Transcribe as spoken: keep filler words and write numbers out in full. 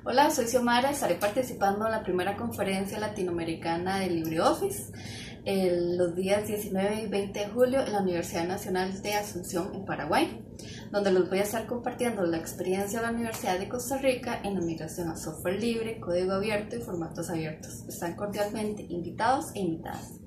Hola, soy Xiomara, estaré participando en la primera conferencia latinoamericana de LibreOffice el, los días diecinueve y veinte de julio en la Universidad Nacional de Asunción en Paraguay, donde les voy a estar compartiendo la experiencia de la Universidad de Costa Rica en la migración a software libre, código abierto y formatos abiertos. Están cordialmente invitados e invitadas.